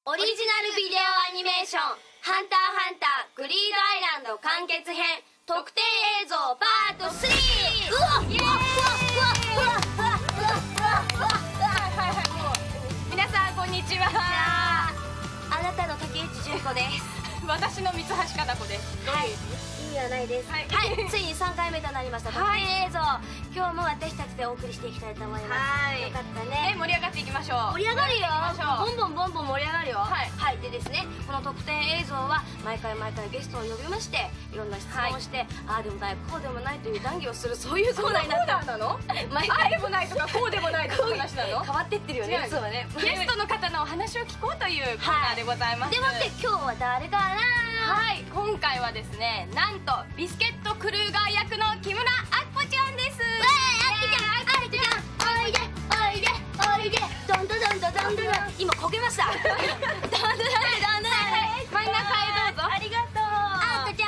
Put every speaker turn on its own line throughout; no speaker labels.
オリジナルビデオアニメーション「ハンターハンターグリードアイランド完結編特典映像パート3」。うわっ、イエーイ。
皆さんこんにちは。
あなたの竹内純子です。
私の三橋かな子です。
はい、意味はないです。はい、ついに3回目となりました特典映像、今日も私たちでお送りしていきたいと思います。よかったね。
盛り上がっていきましょう。
盛り上がるよ。ボンボン盛り上がるよ。はい、でですね、この特典映像は毎回ゲストを呼びましていろんな質問をして、ああでもないこうでもないという談義をする、そういうコーナーになった。
なの？ああでもないとかこうでもないとか話なの？
変わってってるよね、いつもね。
ゲストの方のお話を聞こうというコーナーでございます。
でもって今日は誰かな？
はい、今回はですね、なんとビスケットクルーガー役の木村あっこちゃんです。
どんどん今焦げました。真ん中へどうぞ。
ありがとう。
あっこちゃん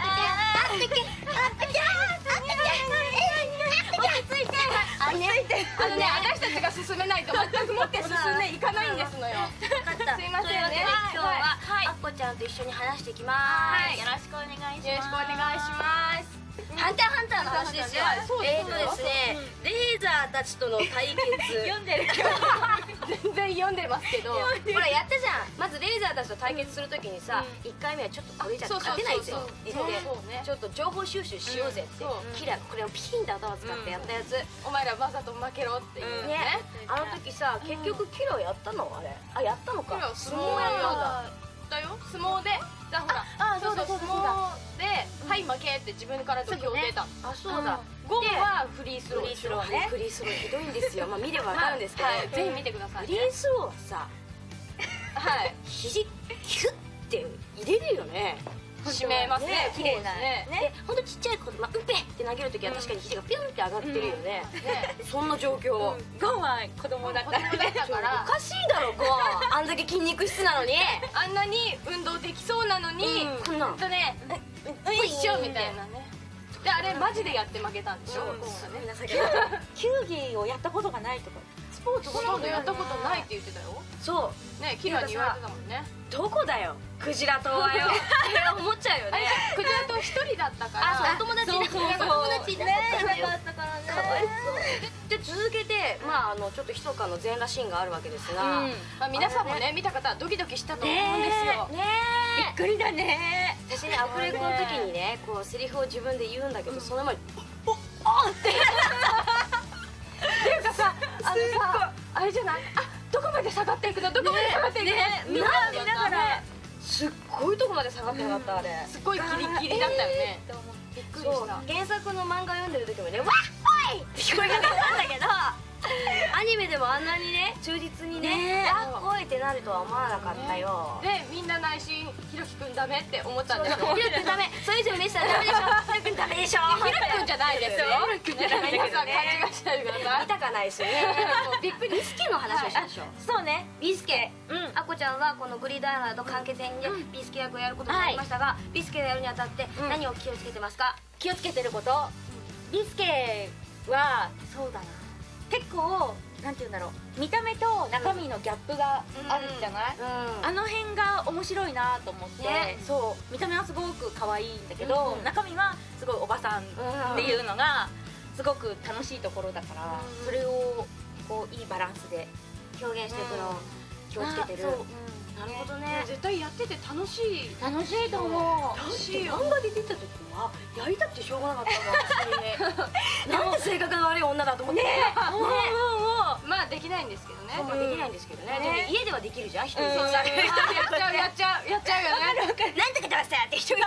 落ち着いて。
あのね、私たちが進めないと全くもって進んでいかないんですのよ。
すいませんね。今日はあっこちゃんと一緒に話していきます。よろしくお願いします。
よろしくお願いします。
ハンターハンターの話ですよ。ですね、レーザーたちとの対決。
読んでる。全然読んでますけど。
ほらやったじゃん。まずレーザーたちと対決するときにさ、1回目はちょっとこれじゃ勝てないぜって言って、ちょっと情報収集しようぜって、キラこれをピンと頭使ってやったやつ。
お前らわざと負けろっていうね。
あの時さ、結局キラやったのあれ？あ、やったのか。相撲やったんだ。
だよ、相撲で。じゃあほら、そうそう、相撲ではい負けって自分から土俵出た。
あ、そうだ。
ゴムはフリースロー。
フリースローね。フリースローひどいんですよ。まあ見ればわかるんですけど、
ぜひ見てください。
フリースローはさ、肘キュッて入れるよね。
締めますね。
綺麗なね。ほんとちっちゃい子で、うっぺって投げるときは確かに肘がピュンって上がってるよね。そんな状況。
ゴンは子供だから
おかしいだろゴン。あんだけ筋肉質なのに、
あんなに運動できそうなのに、
こんな
ね、一緒みたいなね。で、あれマジでやって負けたんでしょ。
球技をやったことがないとか、
スポーツほとんどやったことないって言ってたよ。
そう
ね、キラに言われてたもんね。
どこだよクジラ島はよ。思っちゃうよね。
クジラ島一人だったから。
お友達ね。お友達いなかったからね。かわいそうで、続けてちょっと密かの全裸シーンがあるわけですが、
皆さんもね見た方はドキドキしたと思うんですよ。
ね
びっくりだね。
私ね、アフレコの時にね、こうセリフを自分で言うんだけど、その前におっって
っていうかさ、あれじゃない、どこまで下がっていくの、どこまで下がっていくの、
見ながらすっごいとこまで下がってなかった。あれ
すっごいギリギリだったよね。びっくりした。
原作の漫画読んでる時もね、わっおいって聞こえ方なんだけど、アニメでもあんなにね忠実にね、わっおいってなるとは思わなかったよ。
で、みんな内心ひろきくんダメって思ったんでしょ。
ひろきくんダメ、それ以上見せたらダメでしょ。ひろきくんダメでしょ。
ひろきくんじゃないですよ。ひろきくんじゃないですよ。勘違いしないでください。
見たかないしね。びっくり。ビスケの話をしましょう。
そうね。
ビスケ、あこちゃんはこのグリードアイランド完結編でビスケ役をやることになりましたが、ビスケをやるにあたって何を気をつけてますか？
気をつけてること、ビスケはそうだな、結構なんていうんだろう、見た目と中身のギャップがあるじゃない、あの辺が面白いなと思って、そう見た目はすごく可愛いんだけど、中身はすごいおばさんっていうのがすごく楽しいところだから、それをこういいバランスで
表現していくのを気をつけてる。なるほどね。
絶対やってて楽しい
と思う。
楽しいよ。漫画で出た時はやりたくてしょうがなかったもん。なんで性格が悪い女だと思ってね。
まあできないんですけどね。
まあできないんですけどね。でも家ではできるじゃん、一人で。
やっちゃうよね。
なんて言ってましたって一人で。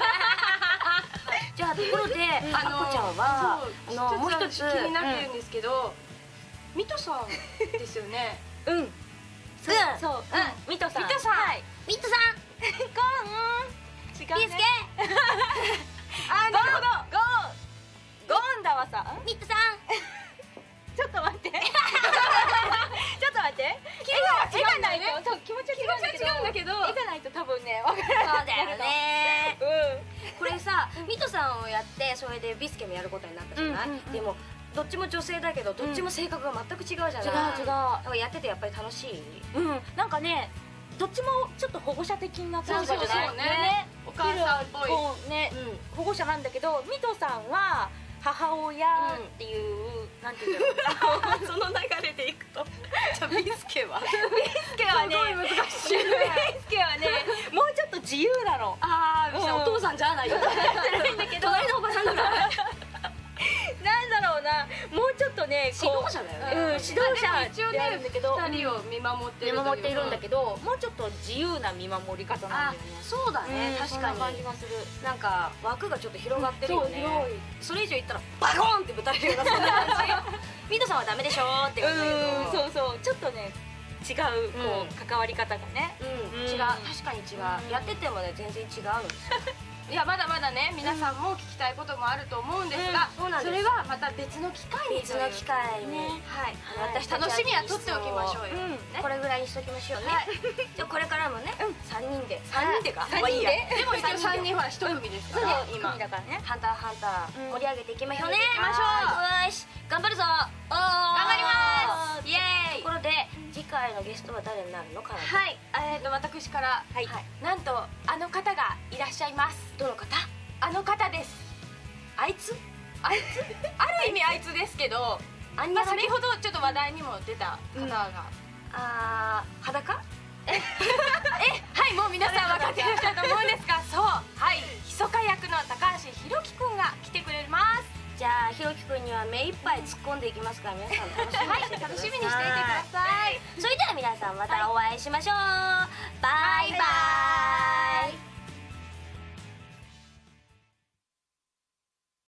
じゃあところであこちゃんはもう一つ気
になってるんですけど、ミトさんですよね。
そう、ミトさん。
ミトさん。
ゴン。違うね。
ビスケ。
なるほど。ゴンだわさ。
ミトさん。
ちょっと待って。ちょっと待って。絵がないと、そう気持ちは違うんだけど、絵がないと多分ね、わからない。
そうだよね。これさ、ミトさんをやってそれでビスケもやることになったじゃない。でもどっちも女性だけどどっちも性格が全く違うじゃない。
違う。
だからやっててやっぱり楽しい。
なんかね、 どっちもちょっっと保護者的な立場じゃない？
そうね、お母さんっぽい
ね、保護者なんだけど、ミトさんは母親っていう、なんていうの
その流れでいくとじゃあビスケは
ね、
難しいね。
ビスケはね、もうちょっと自由なの。
ああ、お父さんじゃないよじゃないんだけど、隣のおばさんだから
なんだろうな、もうちょっとね、
指導者だよね。
指導者
一応
であるんだけど、
2人を見守ってる
いるんだけど、もうちょっと自由な見守り方なんだよね。
そうだね、確かに。
そんな感じがする。
なんか枠がちょっと広がってるよね。
そう広い。
それ以上言ったらバコーンってぶたれるようなそんな感じ。ミトさんはダメでしょーって言うんだけど。
そうそう、ちょっとね違うこう関わり方がね。
違う、確かに違う。やっててもね全然違うんですよ。
いやまだまだね、皆さんも聞きたいこともあると思うんですが、それはまた別の機会に、
別の機会に、
はい、
私たちは
楽しみは取っておきましょうよ。
これぐらいにしときましょうね。じゃあこれからもね、3人でか、
3人で。
でも一応3人ほら1組ですから、
今だからね。
ハンターハンター盛り上げていきましょうね。
行きましょう。
よし、頑張るぞ。頑
張ります。イエーイ。
ところで次回のゲストは誰になるのかな。
はい、私からなんとあの方がいらっしゃいます。
どの方？
あの方です。
あいつ？
ある意味あいつですけど、先ほどちょっと話題にも出た方が、
裸？
はい、もう皆さん分かっていらっしゃると思うんですが、そう、はい、密か役の高橋宏樹くんが来てくれます。
じゃあひろきくんには目いっぱい突っ込んでいきますから、皆さん楽しみにしていてください。
楽しみにしていてください。
それでは皆さんまたお会いしましょう。バイバーイ。